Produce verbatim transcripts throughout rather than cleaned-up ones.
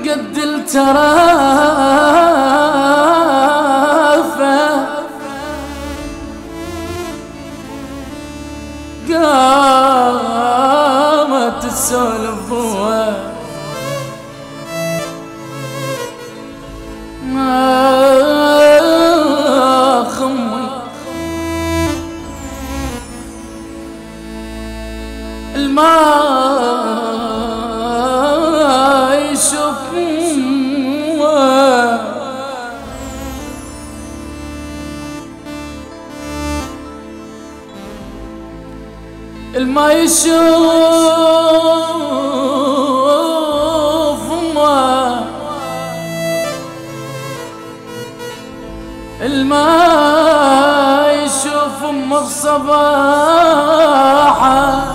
قد الترافة قامت تسولف ضوى ما خمي الماء يشوف الماء يشوف الماء يشوف امه صباحه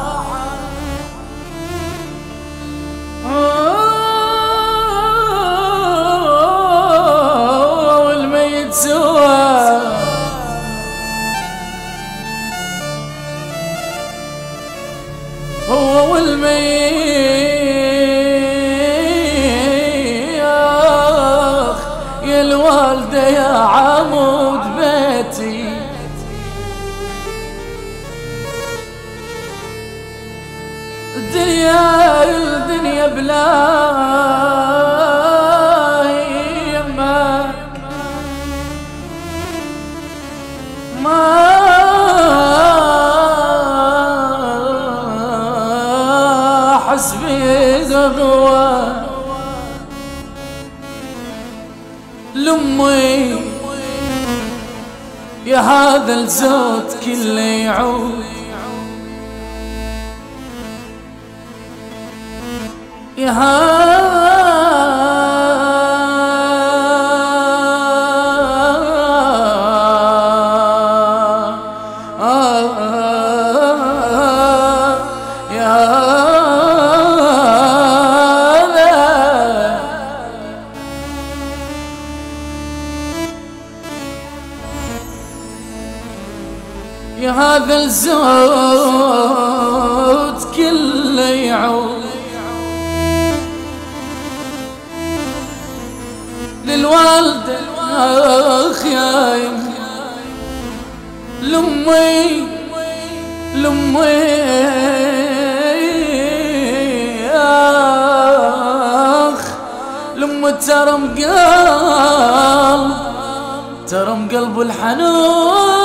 والميت سوى هو والميخ يا الوالدة يا عمود بيتي الدنيا الدنيا بلاي يمك ما حسبي غضوة لأمي يا هذا الزود كله يعود يا هذا يا هذا الزود كله يعود للوالدة اخ يا يمي لأمي لأمي اخ لأمي ترم قلب ترم قلب الحنون